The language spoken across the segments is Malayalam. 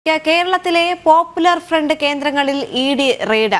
കേരളത്തിലെ പോപ്പുലർ ഫ്രണ്ട് കേന്ദ്രങ്ങളിൽ ഇഡി റെയ്ഡ്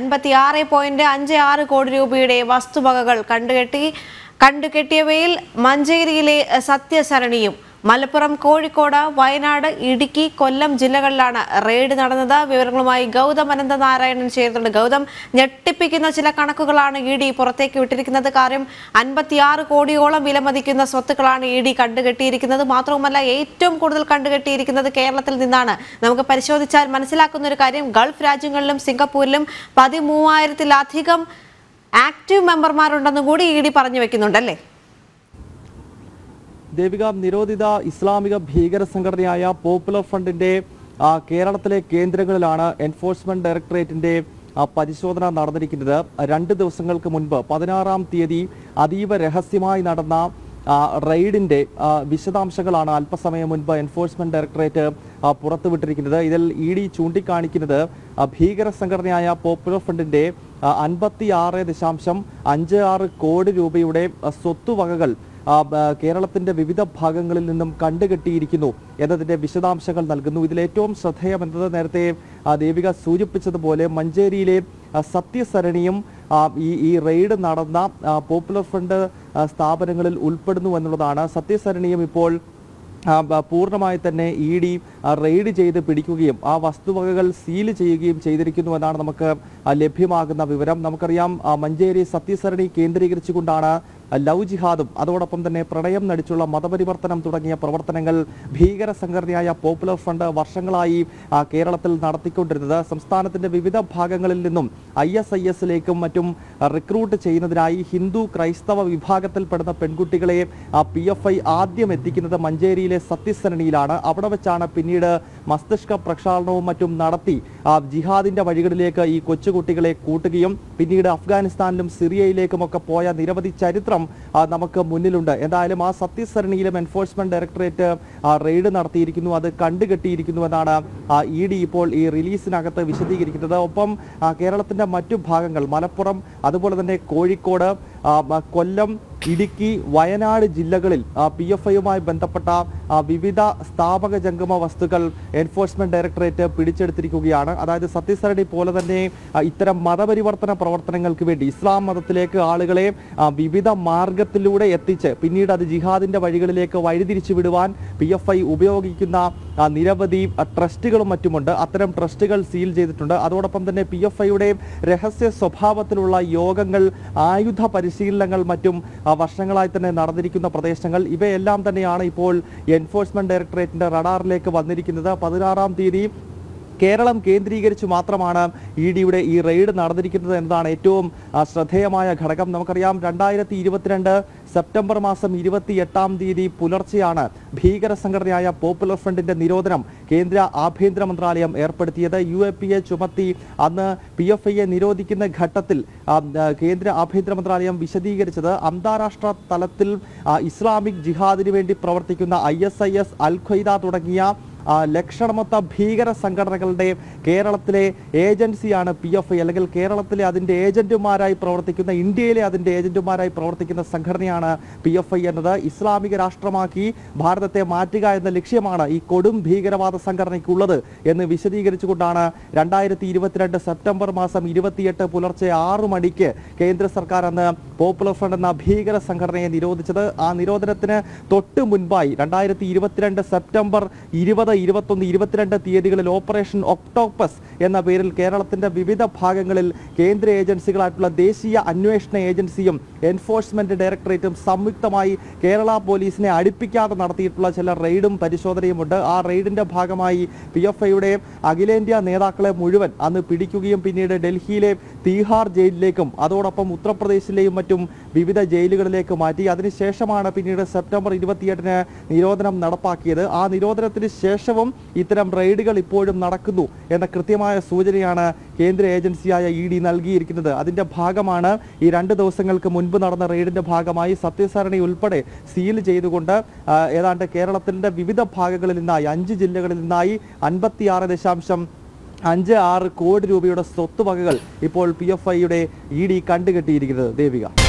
56.56 കോടി രൂപയുടെ വസ്തുവകകൾ കണ്ടുകെട്ടിയവയിൽ മഞ്ചേരിയിലെ സത്യസരണിയും മലപ്പുറം, കോഴിക്കോട്, വയനാട്, ഇടുക്കി, കൊല്ലം ജില്ലകളിലാണ് റെയ്ഡ് നടന്നത്. വിവരങ്ങളുമായി ഗൗതം അനന്തനാരായണൻ ചേർന്നുണ്ട്. ഗൗതം, ഞെട്ടിപ്പിക്കുന്ന ചില കണക്കുകളാണ് ഇഡി പുറത്തേക്ക് വിട്ടിരിക്കുന്നത്. കാര്യം 56 കോടിയോളം വിലമതിക്കുന്ന സ്വത്തുക്കളാണ് ഇഡി കണ്ടുകെട്ടിയിരിക്കുന്നത്. മാത്രവുമല്ല, ഏറ്റവും കൂടുതൽ കണ്ടുകെട്ടിയിരിക്കുന്നത് കേരളത്തിൽ നിന്നാണ്. നമുക്ക് പരിശോധിച്ചാൽ മനസ്സിലാക്കുന്ന ഒരു കാര്യം, ഗൾഫ് രാജ്യങ്ങളിലും സിംഗപ്പൂരിലും 13,000-ലധികം ആക്റ്റീവ് മെമ്പർമാരുണ്ടെന്നും കൂടി ഇഡി പറഞ്ഞു വെക്കുന്നുണ്ടല്ലേ? ദേവിക, നിരോധിത ഇസ്ലാമിക ഭീകര സംഘടനയായ പോപ്പുലർ ഫ്രണ്ടിന്റെ കേരളത്തിലെ കേന്ദ്രങ്ങളിലാണ് എൻഫോഴ്സ്മെന്റ് ഡയറക്ടറേറ്റിന്റെ പരിശോധന നടന്നിരിക്കുന്നത്. 2 ദിവസങ്ങൾക്ക് മുൻപ് 16-ാം തീയതി അതീവ രഹസ്യമായി നടന്ന റെയ്ഡിന്റെ വിശദാംശങ്ങളാണ് അല്പസമയം മുൻപ് എൻഫോഴ്സ്മെന്റ് ഡയറക്ടറേറ്റ് പുറത്തുവിട്ടിരിക്കുന്നത്. ഇതിൽ ഇഡി ചൂണ്ടിക്കാണിക്കുന്നത് ഭീകര സംഘടനയായ പോപ്പുലർ ഫ്രണ്ടിന്റെ 56.56 കോടി രൂപയുടെ സ്വത്തുവകകൾ കേരളത്തിന്റെ വിവിധ ഭാഗങ്ങളിൽ നിന്നും കണ്ടുകെട്ടിയിരിക്കുന്നു എന്നതിന്റെ വിശദാംശങ്ങൾ നൽകുന്നു. ഇതിലേറ്റവും ശ്രദ്ധേയമെന്നത് നേരത്തെ ദേവിക സൂചിപ്പിച്ചതുപോലെ മഞ്ചേരിയിലെ സത്യസരണിയും ഈ റെയ്ഡ് നടന്ന പോപ്പുലർ ഫ്രണ്ട് സ്ഥാപനങ്ങളിൽ ഉൾപ്പെടുന്നു എന്നുള്ളതാണ്. സത്യസരണിയും ഇപ്പോൾ പൂർണ്ണമായി തന്നെ ഇഡി റെയ്ഡ് ചെയ്ത് പിടിക്കുകയും ആ വസ്തുവകകൾ സീൽ ചെയ്യുകയും ചെയ്തിരിക്കുന്നു എന്നാണ് നമുക്ക് ലഭ്യമാകുന്ന വിവരം. നമുക്കറിയാം, മഞ്ചേരി സത്യസരണി കേന്ദ്രീകരിച്ചുകൊണ്ടാണ് ലവ് ജിഹാദും അതോടൊപ്പം തന്നെ പ്രണയം നടിച്ചുള്ള മതപരിവർത്തനം തുടങ്ങിയ പ്രവർത്തനങ്ങൾ ഭീകര സംഘടനയായ പോപ്പുലർ ഫ്രണ്ട് വർഷങ്ങളായി കേരളത്തിൽ നടത്തിക്കൊണ്ടിരുന്നത്. സംസ്ഥാനത്തിന്റെ വിവിധ ഭാഗങ്ങളിൽ നിന്നും ISIS-ലേക്കും മറ്റും റിക്രൂട്ട് ചെയ്യുന്നതിനായി ഹിന്ദു ക്രൈസ്തവ വിഭാഗത്തിൽപ്പെടുന്ന പെൺകുട്ടികളെ PFI ആദ്യം എത്തിക്കുന്നത് മഞ്ചേരിയിലെ സത്യസരണിയിലാണ്. അവിടെ വെച്ചാണ് പിന്നീട് മസ്തിഷ്ക പ്രക്ഷാളനവും മറ്റും നടത്തി ജിഹാദിന്റെ വഴികളിലേക്ക് ഈ കൊച്ചുകുട്ടികളെ കൂട്ടുകയും പിന്നീട് അഫ്ഗാനിസ്ഥാനിലും സിറിയയിലേക്കുമൊക്കെ പോയ നിരവധി ചരിത്രം നമുക്ക് മുന്നിലുണ്ട്. എന്തായാലും ആ സത്യസരണിയിലും എൻഫോഴ്സ്മെന്റ് ഡയറക്ടറേറ്റ് റെയ്ഡ് നടത്തിയിരിക്കുന്നു, അത് കണ്ടുകെട്ടിയിരിക്കുന്നു എന്നാണ് ഇഡി ഇപ്പോൾ ഈ റിലീസിനകത്ത് വിശദീകരിക്കുന്നത്. ഒപ്പം കേരളത്തിന്റെ മറ്റു ഭാഗങ്ങൾ മലപ്പുറം, അതുപോലെ തന്നെ കോഴിക്കോട്, കൊല്ലം, ഇടുക്കി, വയനാട് ജില്ലകളിൽ PFIയുമായി ബന്ധപ്പെട്ട വിവിധ സ്ഥാപക ജംഗമ വസ്തുക്കൾ എൻഫോഴ്സ്മെന്റ് ഡയറക്ടറേറ്റ് പിടിച്ചെടുത്തിരിക്കുകയാണ്. അതായത് സത്യസരണി പോലെ തന്നെ ഇത്തരം മതപരിവർത്തന പ്രവർത്തനങ്ങൾക്ക് വേണ്ടി ഇസ്ലാം മതത്തിലേക്ക് ആളുകളെ വിവിധ മാർഗത്തിലൂടെ എത്തിച്ച് പിന്നീട് അത് ജിഹാദിന്റെ വഴികളിലേക്ക് വഴിതിരിച്ചു വിടുവാൻ PFI ഉപയോഗിക്കുന്ന നിരവധി ട്രസ്റ്റുകളും മറ്റുമുണ്ട്. അത്തരം ട്രസ്റ്റുകൾ സീൽ ചെയ്തിട്ടുണ്ട്. അതോടൊപ്പം തന്നെ PFIയുടെ രഹസ്യ സ്വഭാവത്തിലുള്ള യോഗങ്ങൾ, ആയുധ പരിശീലനങ്ങൾ മറ്റും വർഷങ്ങളായി തന്നെ നടന്നിരിക്കുന്ന പ്രദേശങ്ങൾ, ഇവയെല്ലാം തന്നെയാണ് ഇപ്പോൾ എൻഫോഴ്സ്മെന്റ് ഡയറക്ടറേറ്റിന്റെ റഡാറിലേക്ക് വന്നിരിക്കുന്നത്. 16-ാം തീയതി കേരളം കേന്ദ്രീകരിച്ച് മാത്രമാണ് ഇഡിയുടെ ഈ റെയ്ഡ് നടന്നിരിക്കുന്നത് എന്നതാണ് ഏറ്റവും ശ്രദ്ധേയമായ ഘടകം. നമുക്കറിയാം, 2022 സെപ്റ്റംബർ മാസം 28-ാം തീയതി പുലർച്ചെയാണ് ഭീകര സംഘടനയായ പോപ്പുലർ ഫ്രണ്ടിന്റെ നിരോധനം കേന്ദ്ര ആഭ്യന്തര മന്ത്രാലയം ഏർപ്പെടുത്തിയത്. UAPA ചുമത്തി അന്ന് PFIയെ നിരോധിക്കുന്ന ഘട്ടത്തിൽ കേന്ദ്ര ആഭ്യന്തര മന്ത്രാലയം വിശദീകരിച്ചത് അന്താരാഷ്ട്ര തലത്തിൽ ഇസ്ലാമിക് ജിഹാദിന് വേണ്ടി പ്രവർത്തിക്കുന്ന ISIS, അൽ ഖ്വയ്ദ തുടങ്ങിയ ലക്ഷണമൊത്ത ഭീകര സംഘടനകളുടെ കേരളത്തിലെ ഏജൻസിയാണ് PFI, അല്ലെങ്കിൽ കേരളത്തിലെ അതിൻ്റെ ഏജന്റുമാരായി പ്രവർത്തിക്കുന്ന, ഇന്ത്യയിലെ അതിൻ്റെ ഏജന്റുമാരായി പ്രവർത്തിക്കുന്ന സംഘടനയാണ് PFI എന്നത്. ഇസ്ലാമിക രാഷ്ട്രമാക്കി ഭാരതത്തെ മാറ്റുക എന്ന ലക്ഷ്യമാണ് ഈ കൊടും ഭീകരവാദ സംഘടനയ്ക്കുള്ളത് എന്ന് വിശദീകരിച്ചുകൊണ്ടാണ് 2022 സെപ്റ്റംബർ മാസം 28 പുലർച്ചെ 6 മണിക്ക് കേന്ദ്ര സർക്കാർ അന്ന് പോപ്പുലർ ഫ്രണ്ട് എന്ന ഭീകര സംഘടനയെ നിരോധിച്ചത്. ആ നിരോധനത്തിന് തൊട്ട് മുൻപായി 2022 സെപ്റ്റംബർ 20, 21, 22 തീയതികളിൽ ഓപ്പറേഷൻ ഒക്ടോപ്പസ് എന്ന പേരിൽ കേരളത്തിന്റെ വിവിധ ഭാഗങ്ങളിൽ കേന്ദ്ര ഏജൻസികളായിട്ടുള്ള ദേശീയ അന്വേഷണ ഏജൻസിയും എൻഫോഴ്സ്മെന്റ് ഡയറക്ടറേറ്റും സംയുക്തമായി കേരള പോലീസിനെ അടുപ്പിക്കാതെ നടത്തിയിട്ടുള്ള ചില റെയ്ഡും പരിശോധനയുമുണ്ട്. ആ റെയ്ഡിന്റെ ഭാഗമായി PFIയുടെ അഖിലേന്ത്യാ നേതാക്കളെ മുഴുവൻ അന്ന് പിടിക്കുകയും പിന്നീട് ഡൽഹിയിലെ തീഹാർ ജയിലിലേക്കും അതോടൊപ്പം ഉത്തർപ്രദേശിലെയും മറ്റും വിവിധ ജയിലുകളിലേക്ക് മാറ്റി. അതിനുശേഷമാണ് പിന്നീട് സെപ്റ്റംബർ 28-ന് നിരോധനം നടപ്പാക്കിയത്. ആ നിരോധനത്തിന് ശേഷവും ഇത്തരം റെയ്ഡുകൾ ഇപ്പോഴും നടക്കുന്നു എന്ന കൃത്യമായ സൂചനയാണ് കേന്ദ്ര ഏജൻസിയായ ഇഡി നൽകിയിരിക്കുന്നത്. അതിന്റെ ഭാഗമാണ് ഈ 2 ദിവസങ്ങൾക്ക് മുൻപ് നടന്ന റെയ്ഡിന്റെ ഭാഗമായി സത്യസരണി ഉൾപ്പെടെ സീൽ ചെയ്തുകൊണ്ട് ഏതാണ്ട് കേരളത്തിന്റെ വിവിധ ഭാഗങ്ങളിൽ നിന്നായി 5 ജില്ലകളിൽ നിന്നായി 56.56 കോടി രൂപയുടെ സ്വത്തുവകകൾ ഇപ്പോൾ PFIയുടെ ഇഡി കണ്ടുകെട്ടിയിരിക്കുന്നത്. ദേവിക.